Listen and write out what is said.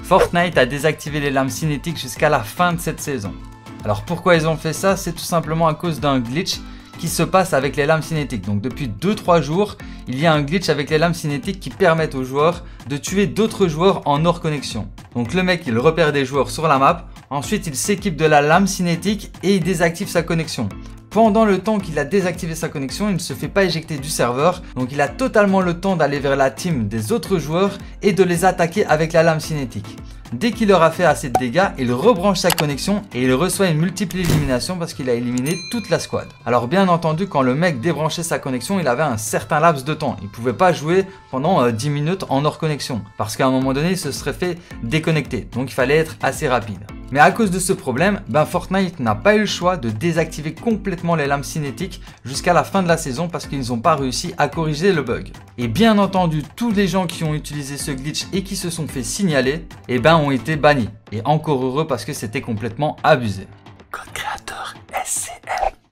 Fortnite a désactivé les lames cinétiques jusqu'à la fin de cette saison. Alors pourquoi ils ont fait ça? C'est tout simplement à cause d'un glitch qui se passe avec les lames cinétiques. Donc depuis 2-3 jours, il y a un glitch avec les lames cinétiques qui permettent aux joueurs de tuer d'autres joueurs en hors connexion. Donc le mec, il repère des joueurs sur la map, ensuite il s'équipe de la lame cinétique et il désactive sa connexion. Pendant le temps qu'il a désactivé sa connexion, il ne se fait pas éjecter du serveur, donc il a totalement le temps d'aller vers la team des autres joueurs et de les attaquer avec la lame cinétique. Dès qu'il aura fait assez de dégâts, il rebranche sa connexion et il reçoit une multiple élimination parce qu'il a éliminé toute la squad. Alors bien entendu, quand le mec débranchait sa connexion, il avait un certain laps de temps. Il ne pouvait pas jouer pendant 10 minutes en hors connexion parce qu'à un moment donné, il se serait fait déconnecter. Donc il fallait être assez rapide. Mais à cause de ce problème, Fortnite n'a pas eu le choix de désactiver complètement les lames cinétiques jusqu'à la fin de la saison parce qu'ils n'ont pas réussi à corriger le bug. Et bien entendu, tous les gens qui ont utilisé ce glitch et qui se sont fait signaler, ont été bannis. Et encore heureux parce que c'était complètement abusé. Code créateur SCL.